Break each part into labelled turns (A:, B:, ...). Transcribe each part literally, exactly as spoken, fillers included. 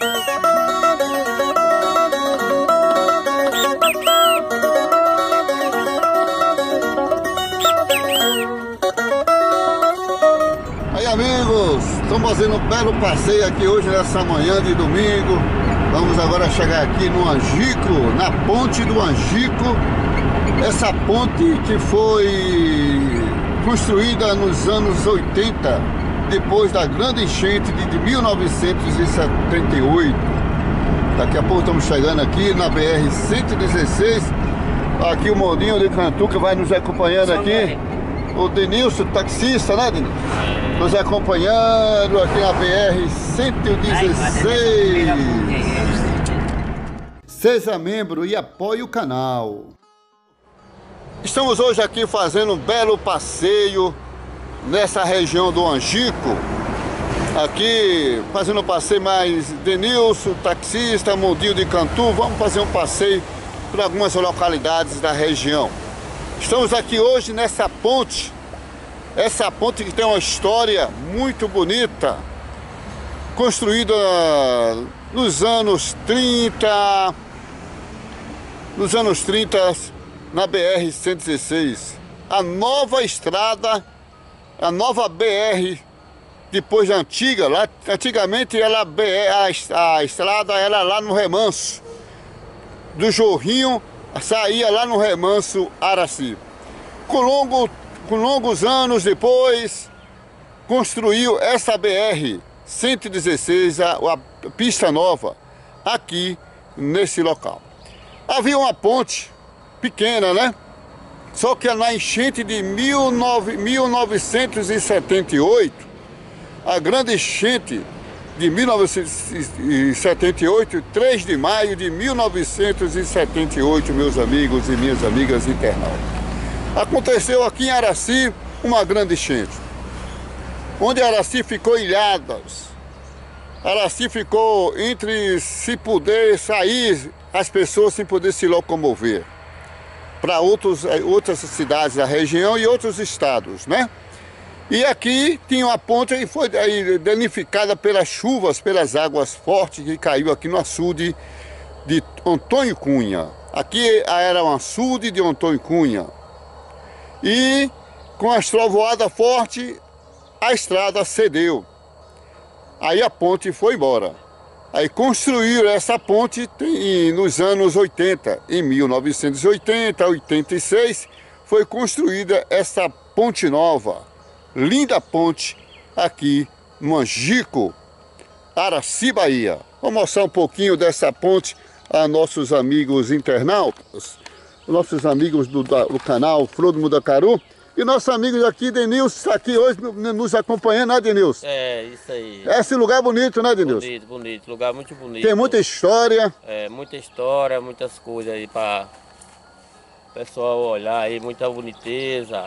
A: Aí, amigos, estamos fazendo um belo passeio aqui hoje nessa manhã de domingo. Vamos agora chegar aqui no Angico, na ponte do Angico. Essa ponte que foi construída nos anos oitenta, depois da grande enchente de mil novecentos e setenta e oito. Daqui a pouco estamos chegando aqui na B R cento e dezesseis. Aqui o Mourinho de Cantuca vai nos acompanhando aqui. O Denilson, taxista, né, Denilson? Nos acompanhando aqui na B R cento e dezesseis. Seja membro e apoie o canal. Estamos hoje aqui fazendo um belo passeio nessa região do Angico. Aqui fazendo um passeio mais Denilson, taxista, Mundinho de Cantu. Vamos fazer um passeio por algumas localidades da região. Estamos aqui hoje nessa ponte. Essa ponte que tem uma história muito bonita, construída nos anos trinta, nos anos trinta, na B R cento e dezesseis. A nova estrada, a nova B R, depois da antiga, lá, antigamente ela, a, a estrada era lá no Remanso, do Jorrinho, saía lá no Remanso Araci. Com longo Com longos anos depois, construiu essa B R cento e dezesseis, a, a pista nova, aqui nesse local. Havia uma ponte pequena, né? Só que na enchente de mil novecentos e setenta e oito, a grande enchente de mil novecentos e setenta e oito, três de maio de mil novecentos e setenta e oito, meus amigos e minhas amigas internautas. Aconteceu aqui em Araci uma grande enchente, onde Araci ficou ilhada. Araci ficou entre se poder sair, as pessoas sem poder se locomover para outros, outras cidades da região e outros estados, né? E aqui tinha uma ponte e foi danificada pelas chuvas, pelas águas fortes que caiu aqui no açude de Antônio Cunha. Aqui era um açude de Antônio Cunha. E com as trovoadas fortes, a estrada cedeu. Aí a ponte foi embora. Aí construíram essa ponte em, nos anos oitenta. Em mil novecentos e oitenta, oitenta e seis, foi construída essa ponte nova. Linda ponte aqui no Angico, Araci, Bahia. Vou mostrar um pouquinho dessa ponte a nossos amigos internautas, nossos amigos do, do canal Flor do Mudacaru. E nossos amigos aqui, Denilson, está aqui hoje nos acompanhando, né, Denilson?
B: É, isso aí.
A: Esse lugar é bonito, né, Denilson?
B: Bonito, bonito. Lugar muito bonito.
A: Tem muita história.
B: É, muita história, muitas coisas aí para o pessoal olhar aí, muita boniteza.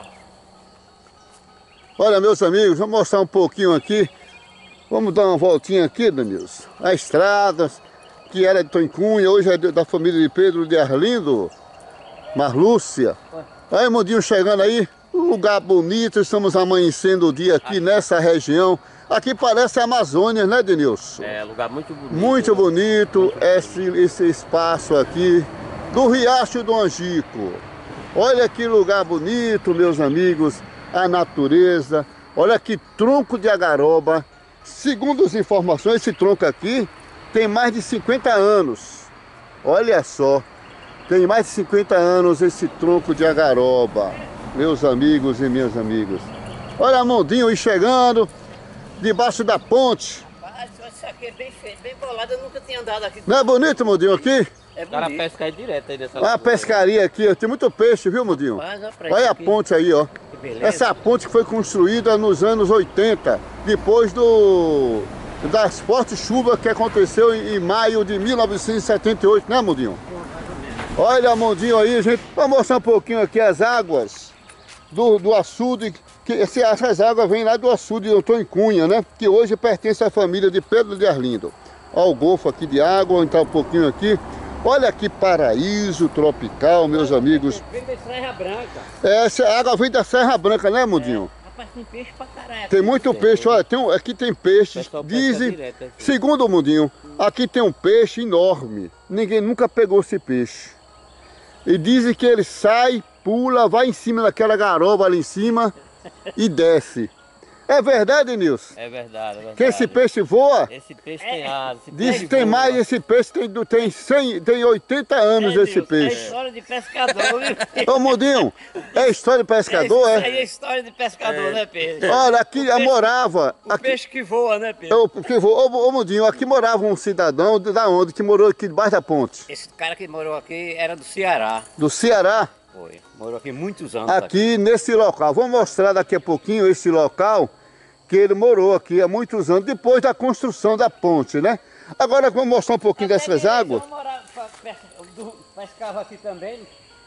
A: Olha, meus amigos, vou mostrar um pouquinho aqui. Vamos dar uma voltinha aqui, Denilson. A estrada, que era de Antônio Cunha, hoje é da família de Pedro de Arlindo, Marlúcia. Aí, Mundinho chegando aí, um lugar bonito, estamos amanhecendo o dia aqui, aqui nessa região. Aqui parece a Amazônia, né, Denilson?
B: É, lugar muito bonito.
A: Muito bonito, muito esse, bonito. esse espaço aqui do Riacho do Angico. Olha que lugar bonito, meus amigos, a natureza. Olha que tronco de agaroba. Segundo as informações, esse tronco aqui tem mais de cinquenta anos. Olha só. Tem mais de cinquenta anos esse tronco de agaroba, meus amigos e minhas amigas. Olha a Mundinho aí chegando, debaixo da ponte.
C: Rapaz, isso aqui é bem feito, bem bolado, eu nunca tinha andado aqui.
A: Não é bonito, Mundinho, aqui?
C: É bonito.
B: O cara pesca aí direto aí dessa.
A: Olha a pescaria aqui, tem muito peixe, viu, Mundinho? Olha a ponte aí, ó. Essa ponte que foi construída nos anos oitenta, depois do, das fortes chuvas que aconteceu em, em maio de mil novecentos e setenta e oito, né, Mundinho? Olha a Mundinho aí, gente. Vou mostrar um pouquinho aqui as águas do, do açude. Que esse, essas águas vêm lá do açude de Antônio Cunha, né? Que hoje pertence à família de Pedro de Arlindo. Olha o golfo aqui de água, vou entrar um pouquinho aqui. Olha que paraíso tropical, meus amigos.
C: Vem da Serra Branca.
A: Essa água vem da Serra Branca, né, Mundinho?
C: É. Rapaz, tem peixe pra caralho.
A: Tem muito
B: Tem,
A: peixe,
B: tem.
A: olha, tem, um- aqui tem peixes,
B: pessoal pesca
A: dizem,
B: direto aqui.
A: segundo o Mundinho, aqui tem um peixe enorme, ninguém nunca pegou esse peixe. E dizem que ele sai, pula, vai em cima daquela garoba ali em cima e desce. É verdade, Nilson?
B: É verdade, é verdade.
A: Que esse peixe voa?
B: Esse peixe tem asa. esse
A: Diz
B: peixe
A: que tem
B: voa.
A: mais, esse peixe tem, do- tem, cem, tem oitenta anos
C: É,
A: esse
C: Nilson, É
A: peixe.
C: história de pescador, viu?
A: Ô Mundinho, é história de pescador,
C: Isso
A: é?
C: aí é história de pescador, né, Pedro?
A: Olha, aqui
C: O
A: eu
C: peixe-
A: morava,
C: O
A: aqui,
C: peixe que voa, né, Pedro?
A: eu, que vou, ô, ô Mundinho, aqui morava um cidadão, da onde, que morou aqui debaixo da ponte,
C: Esse cara que morou aqui era do Ceará.
A: do Ceará,
C: Foi. Morou aqui muitos anos.
A: aqui nesse local. Vou mostrar daqui a pouquinho esse local que ele morou aqui há muitos anos, depois da construção da ponte, né? Agora vamos mostrar um pouquinho dessas águas.
C: Eu morava, pescava aqui também.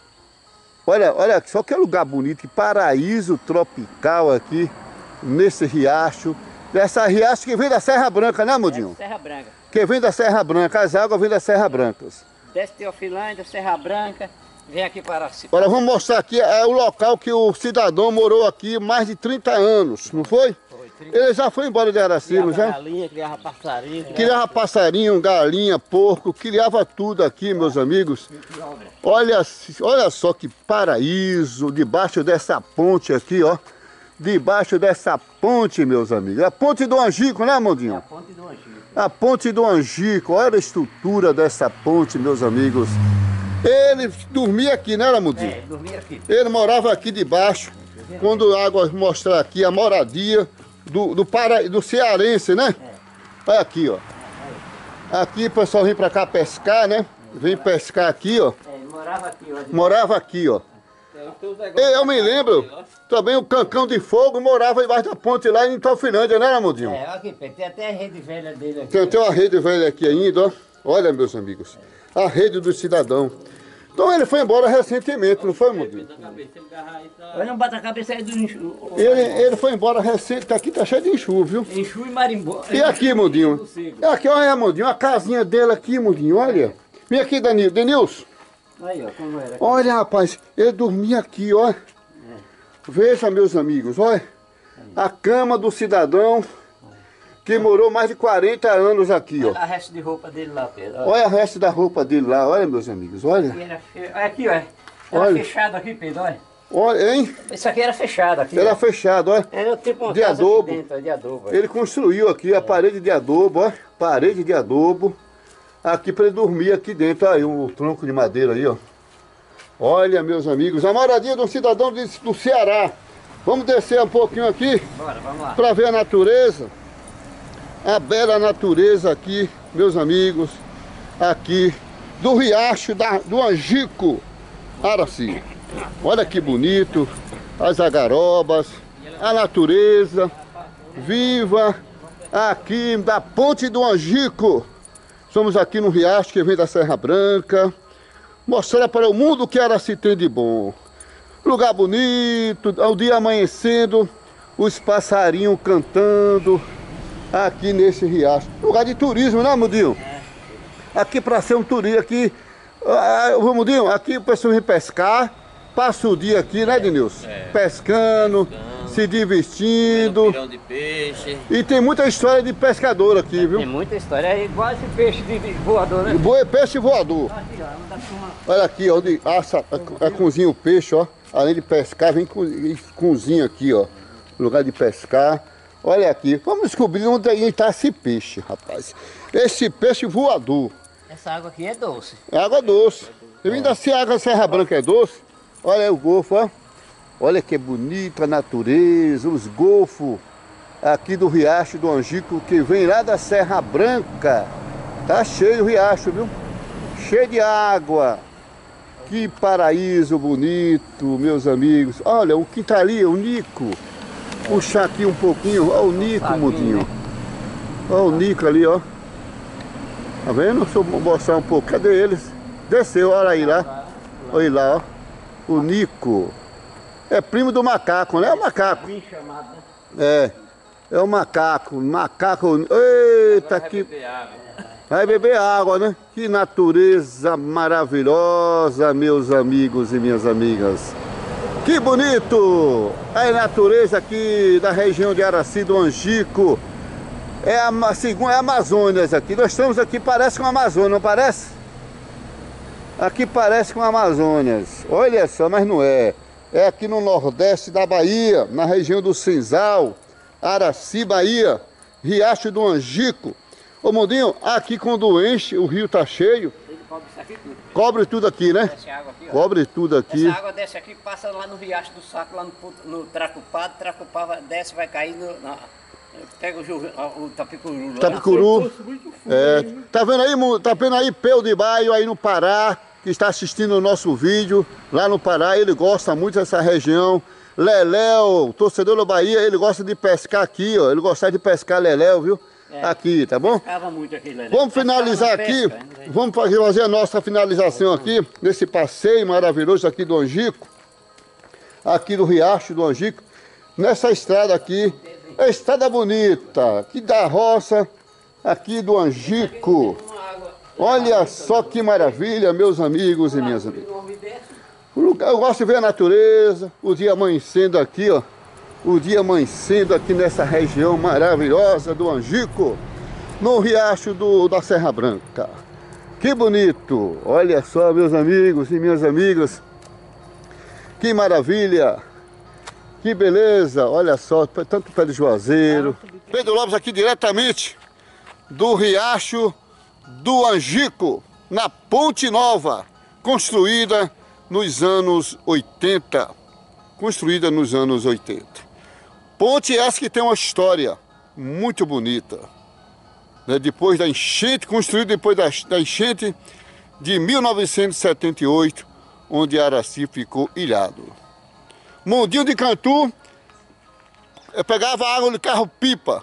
A: Olha, olha só que lugar bonito, que paraíso tropical aqui, nesse riacho. Essa riacho que vem da Serra Branca, né, Mundinho?
C: Serra Branca.
A: Que vem da Serra Branca, as águas vêm da Serra Brancas.
C: Desce Teofilândia, Serra Branca, vem aqui para...
A: Olha, vamos mostrar aqui, é o local que o cidadão morou aqui mais de trinta anos, não foi?
C: Foi,
A: Ele já foi embora de Aracilo,
B: Criava
A: já?
B: galinha, criava passarinho.
A: Criava passarinho, galinha, porco, criava tudo aqui, meus amigos. Olha, olha só que paraíso, debaixo dessa ponte aqui, ó. Debaixo dessa ponte, meus amigos. A ponte do Angico, né, Mundinho?
C: Ponte do Angico.
A: A ponte do Angico, olha a estrutura dessa ponte, meus amigos. Ele dormia aqui, né, Mundinho?
C: É, dormia aqui.
A: Ele morava aqui debaixo. Quando a água mostrar aqui a moradia do, do, para, do cearense, né? Olha aqui, ó. Aqui o pessoal vem pra cá pescar, né? Vem pescar aqui, ó.
C: É, ele morava aqui, ó.
A: Morava aqui, ó. E eu me lembro, também o Cancão de Fogo morava embaixo da ponte lá em Teofilândia, né, Ramudinho?
C: É, aqui, tem até a rede velha dele aqui.
A: Tem, tem uma rede velha aqui ainda, ó. Olha, meus amigos, a rede do cidadão. Então ele foi embora recentemente, não foi, Mundinho?
C: Eu não bato a cabeça aí do enxu.
A: Ele, ele foi embora recente, tá aqui tá cheio de enxurro, viu?
C: Enxu e marimbó.
A: E aqui, Mundinho? Aqui, olha, Mundinho, a casinha dele aqui, Mundinho, olha. Vem aqui, Danilo. Denilson.
C: Aí, ó, como era.
A: Olha, rapaz, ele dormia aqui, ó. Veja, meus amigos, olha. A cama do cidadão que morou mais de quarenta anos aqui, ó.
C: A resto de roupa dele lá, Pedro. Olha.
A: Olha o resto da roupa dele lá, olha, meus amigos, olha.
C: Aqui era fe... Aqui, ó. Era
A: Olha.
C: fechado aqui, Pedro, olha.
A: Olha, hein?
C: Isso aqui era fechado aqui.
A: Era
C: ó.
A: fechado, olha.
C: Era tipo uma
A: de
C: casa
A: adobo.
C: aqui dentro, de adobo. ó.
A: Ele construiu aqui a parede de adobo, ó. Parede de adobo. Aqui para ele dormir aqui dentro, aí, um tronco de madeira aí, ó. Olha, meus amigos, a moradia de um cidadão de- do Ceará. Vamos descer um pouquinho aqui
C: Bora, vamos lá.
A: para ver a natureza. A bela natureza aqui, meus amigos. Aqui do riacho da, do Angico, Araci. Olha que bonito. As agarobas, a natureza viva aqui da ponte do Angico. Estamos aqui no riacho que vem da Serra Branca. Mostrar para o mundo o que Araci tem de bom. Lugar bonito, ao dia amanhecendo, os passarinhos cantando aqui nesse riacho. Lugar de turismo, né, Mundinho? Aqui para ser um turista aqui, ah, Mundinho, aqui o pessoal vem pescar, passa o dia aqui, né, Denilson?
B: É.
A: Pescando,
B: Pescando.
A: se divertindo.
B: Pirão de peixe.
A: E tem muita história de pescador aqui, viu?
C: Tem muita história, é igual esse peixe de de voador, né?
A: Boi, peixe voador.
C: Aqui, ó, uma da turma.
A: Olha aqui, ó, onde assa, a, a cozinha o peixe, ó. Além de pescar, vem co- e cozinha aqui, ó. Lugar de pescar. Olha aqui, vamos descobrir onde está esse peixe, rapaz. Esse peixe voador.
C: Essa água aqui é doce.
A: É água doce. Você vem da Serra, Serra Branca é doce. Olha aí o golfo, ó. Olha que bonita a natureza, os golfos aqui do riacho do Angico, que vem lá da Serra Branca. Tá cheio o riacho, viu? Cheio de água. Que paraíso bonito, meus amigos. Olha, o que tá ali, o Nico. Puxar aqui um pouquinho. Olha o Nico, Mundinho. Olha o Nico ali, ó. Tá vendo? Deixa eu mostrar um pouco. Cadê eles? Desceu, olha aí lá. Olha aí lá, ó. O Nico. É primo do macaco, né? É o macaco.
C: Bem chamado, né?
A: É. É o macaco. Macaco. Eita, que. Vai beber água, né? Que natureza maravilhosa, meus amigos e minhas amigas. Que bonito! A natureza aqui da região de Araci do Angico. É a segunda, é a Amazônia aqui. Nós estamos aqui, parece com a Amazônia, não parece? Aqui parece com a Amazônia. Olha só, mas não é. É aqui no nordeste da Bahia, na região do Senzal, Araci, Bahia, Riacho do Angico. Ô Mundinho, aqui quando enche, o rio tá cheio.
C: Ele cobre isso aqui tudo.
A: Cobre tudo aqui, né?
C: Desce água aqui, ó.
A: Cobre tudo aqui.
C: Essa água desce aqui, passa lá no Riacho do Saco, lá no, no Tracupá, Tracupá vai- desce, vai cair no... Na, pega o, ju- o Tapicuru lá.
A: Tapicuru. É, tá vendo aí, Mu- tá vendo aí Peu de Baio aí no Pará, que está assistindo o nosso vídeo lá no Pará. Ele gosta muito dessa região. Leléu, torcedor da Bahia, ele gosta de pescar aqui, ó. Ele gosta de pescar leléu, viu?
C: É.
A: Aqui, tá bom?
C: Pescava muito aqui, Lelé.
A: Vamos finalizar
C: Pescava
A: aqui,
C: na pesca, né?
A: vamos fazer fazer a nossa finalização aqui, nesse passeio maravilhoso aqui do Angico, aqui do Riacho do Angico, nessa estrada aqui, a estrada bonita, aqui da roça, aqui do Angico. Olha só que maravilha, meus amigos e minhas amigas. O lugar, eu gosto de ver a natureza, o dia amanhecendo aqui, ó. O dia amanhecendo aqui nessa região maravilhosa do Angico, no riacho do, da Serra Branca. Que bonito! Olha só, meus amigos e minhas amigas. Que maravilha! Que beleza! Olha só, tanto pé de juazeiro. Pedro Lopes aqui diretamente do riacho do Angico, na Ponte Nova, construída nos anos oitenta. Construída nos anos oitenta. Ponte essa que tem uma história muito bonita. Né? Depois da enchente, construída depois da, da enchente de mil novecentos e setenta e oito, onde Araci ficou ilhado. Mundinho de Cantu, eu pegava água no carro-pipa.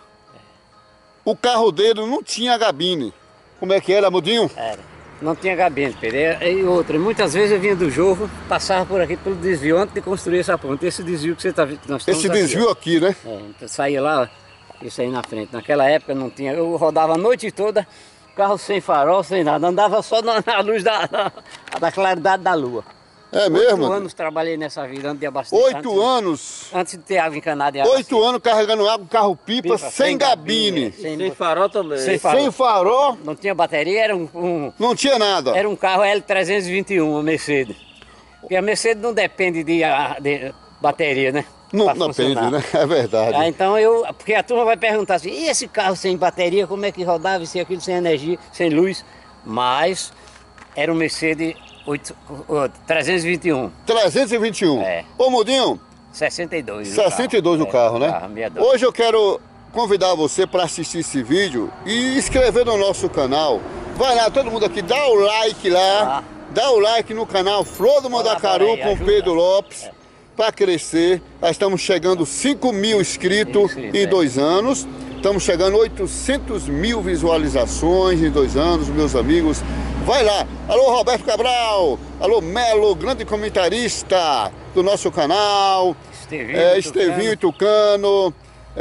A: O carro dele não tinha gabine. Como é que era, Mundinho?
C: Era. Não tinha gabine, Pedro. E outra, muitas vezes eu vinha do Jorro, passava por aqui pelo desvio antes de construir essa ponte. Esse desvio que você está vendo, nós estamos
A: Esse
C: aqui,
A: desvio
C: ó.
A: aqui, né?
C: É, então saía lá, ó, isso aí na frente. Naquela época não tinha, eu rodava a noite toda, carro sem farol, sem nada, andava só na, na luz da, da, da claridade da lua.
A: É mesmo?
C: Oito anos trabalhei nessa vida, antes de abastecer.
A: Oito
C: antes,
A: anos.
C: Antes de ter água encanada e
A: Oito anos carregando água, carro-pipa,
C: Pipa,
A: sem,
C: sem
A: gabine.
C: gabine, sem-
B: Sem farol também.
C: Sem farol.
A: Sem farol,
C: Não tinha bateria, era um, um-
A: não tinha nada.
C: era um carro L trezentos e vinte e um, a Mercedes. Porque a Mercedes não depende de, a- de bateria, né?
A: Não,
C: Pra
A: não depende,
C: funcionar.
A: né? É verdade.
C: Ah, então eu, porque a turma vai perguntar assim, e esse carro sem bateria, como é que rodava, isso e aquilo, sem energia, sem luz? Mas era um Mercedes oito, oh, trezentos e vinte e um,
A: trezentos e vinte e um.
C: É.
A: Ô, Mundinho,
C: sessenta e dois. o
A: sessenta e dois o
C: É,
A: carro, né?
C: sessenta e dois.
A: Hoje eu quero convidar você para assistir esse vídeo e inscrever no nosso canal. Vai lá, todo mundo aqui, dá o like lá,
C: Ah.
A: dá o like no canal Flor do Mandacaru
C: Colabora aí,
A: com
C: ajuda.
A: Pedro Lopes, para crescer. Nós estamos chegando cinco mil inscritos
C: Inscritos,
A: em
C: é.
A: dois anos. Estamos chegando a oitocentos mil visualizações em dois anos, meus amigos. Vai lá. Alô, Roberto Cabral. Alô, Melo, grande comentarista do nosso canal.
C: Estevinho,
A: É,
C: Tucano.
A: Estevinho e Tucano.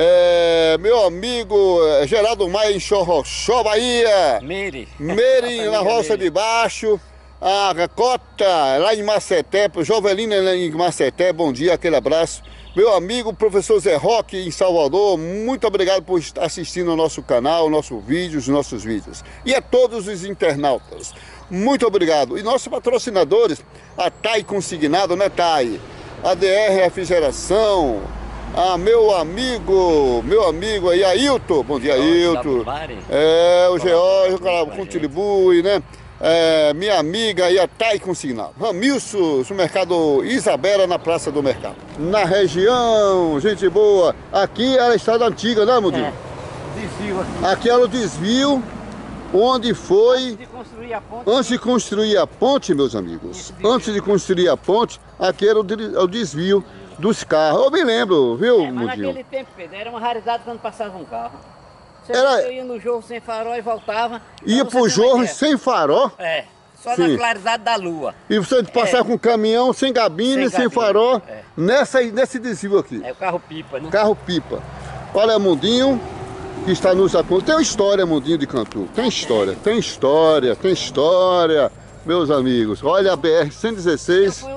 A: É, meu amigo é, Geraldo Maia em Chorrochó, Bahia.
C: Meire.
A: Meire na Roça
C: Meire.
A: de Baixo. A Cota lá em Maceté, Jovelina lá em Maceté, bom dia, aquele abraço. Meu amigo professor Zé Roque em Salvador, muito obrigado por estar assistindo ao nosso canal, nosso vídeo, os nossos vídeos. E a todos os internautas, muito obrigado. E nossos patrocinadores, a T A I Consignado, né, T A I? A D R Refrigeração, a meu amigo, meu amigo aí, Ailton, bom dia, Ailton. É, o Geórgio, contribui, né? É, minha amiga aí, a T A I Consignado. Ramilson, supermercado Isabela, na Praça do Mercado. Na região, gente boa. Aqui era a estrada antiga, né, Mundinho?
C: É, desvio aqui.
A: Aqui era o desvio onde foi,
C: Antes de construir a ponte,
A: antes de construir a ponte, meus amigos. Antes de construir a ponte, aqui era o de- o desvio dos carros. Eu me lembro, viu,
C: é, mas
A: Mundinho?
C: naquele tempo, Pedro, era uma raridade quando passava um carro. Você
A: Era-
C: eu ia no jorro sem farol e voltava.
A: Ia
C: pra
A: pro
C: você ter uma
A: jorro
C: ideia.
A: sem farol.
C: É, só
A: Sim.
C: na claridade da lua.
A: E você passar
C: É.
A: com caminhão, sem gabine,
C: Sem
A: sem,
C: gabine,
A: farol,
C: é.
A: nessa, nesse desvio aqui.
C: É o carro pipa, né?
A: Carro-pipa. Olha, Mundinho, que está nos acompanhando. Tem uma história, Mundinho de Cantu. Tem história, tem história, tem história, meus amigos. Olha a B R cento e dezesseis.
C: Eu fui um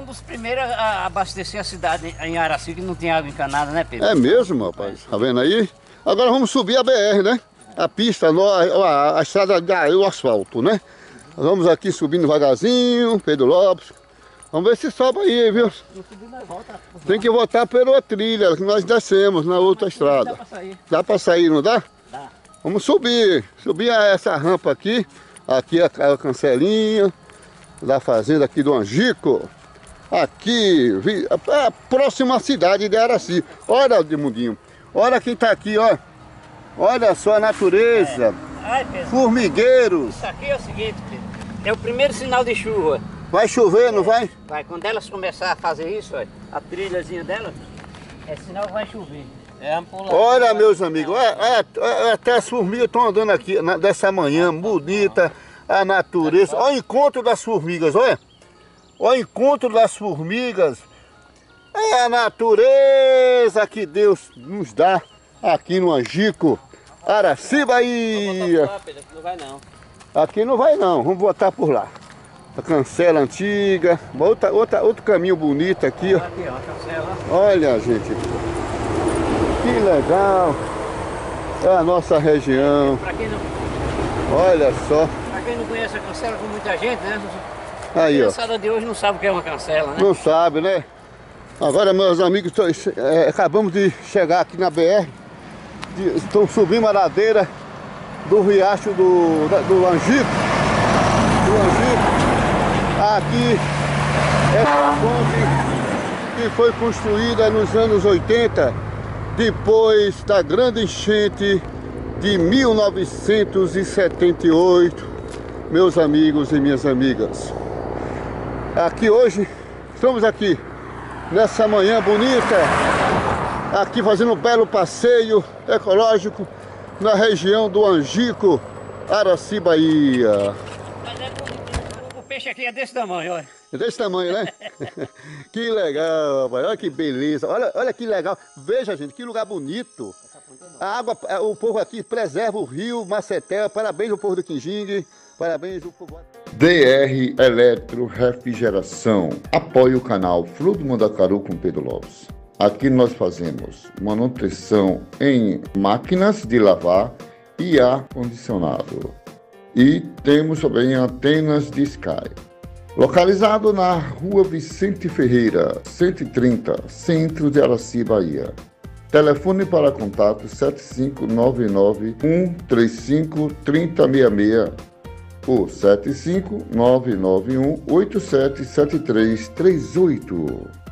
C: dos primeiros a abastecer a cidade em Araci, que não tinha água encanada, né, Pedro?
A: É mesmo, rapaz. Tá vendo aí? Agora vamos subir a B R, né? A pista, a, a estrada, o asfalto, né? Nós vamos aqui subindo devagarzinho, Pedro Lopes. Vamos ver se sobe aí, viu? Tem que voltar pela trilha que nós descemos na outra estrada. Dá pra sair. Dá pra sair, não dá? Dá. Vamos subir. Subir essa rampa aqui. Aqui a, a cancelinha da fazenda aqui do Angico. Aqui, a, a próxima cidade de Araci. Olha, Edmundinho. Olha quem tá aqui, ó. Olha só a natureza. É. Ai, Pedro. Formigueiros.
C: Isso aqui é o seguinte, Pedro. É o primeiro sinal de chuva.
A: Vai chover, não vai?
C: Vai, quando elas começarem a fazer isso, ó, a trilhazinha dela, é sinal que vai chover. É ampola.
A: Olha, meus amigos, é, é, é, até as formigas estão andando aqui na, dessa manhã bonita, a natureza. Olha o encontro das formigas, olha. Olha o encontro das formigas. É a natureza que Deus nos dá aqui no Angico, Araci, Bahia.
B: Não vai não.
A: Aqui não vai não, vamos botar por lá. A cancela antiga, outra, outra, outro caminho bonito aqui, ó.
C: Aqui, ó, a cancela.
A: Olha, gente, que legal. É a nossa região.
C: Pra quem não,
A: olha só.
C: Pra quem não conhece a cancela, com muita gente, né?
A: Aí, ó.
C: A criançada de hoje não sabe o que é uma cancela, né?
A: Não sabe, né? Agora, meus amigos, tô, é, acabamos de chegar aqui na B R. De, estão subindo a ladeira do riacho do, do Angico. Do Angico. Aqui, essa ponte que foi construída nos anos oitenta, depois da grande enchente de mil novecentos e setenta e oito, meus amigos e minhas amigas. Aqui hoje, estamos aqui, nessa manhã bonita, aqui fazendo um belo passeio ecológico na região do Angico, Araci, Bahia.
C: O peixe aqui é desse tamanho, olha.
A: É desse tamanho, né? Que legal, rapaz. Olha que beleza. Olha, olha que legal. Veja, gente, que lugar bonito. A água, o povo aqui preserva o rio Maceté. Parabéns ao povo do Quinjingue. Parabéns ao povo... D R Eletro Refrigeração. Apoie o canal Flu do Mandacaru com Pedro Lopes. Aqui nós fazemos manutenção em máquinas de lavar e ar condicionado. E temos também antenas de Sky. Localizado na rua Vicente Ferreira, cento e trinta, centro de Araci, Bahia. Telefone para contato sete cinco nove nove, um três cinco, três zero seis seis ou sete cinco nove nove um, oito sete sete três três oito.